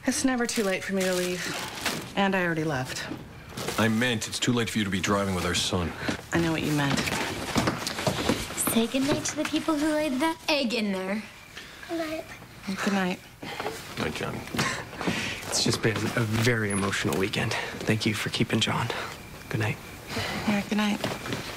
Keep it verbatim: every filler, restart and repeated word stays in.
It's never too late for me to leave. And I already left. I meant it's too late for you to be driving with our son. I know what you meant. Say goodnight to the people who laid that egg in there. Good night. Good night. Good night, Johnny. It's just been a very emotional weekend. Thank you for keeping John. Good night. Yeah, good night.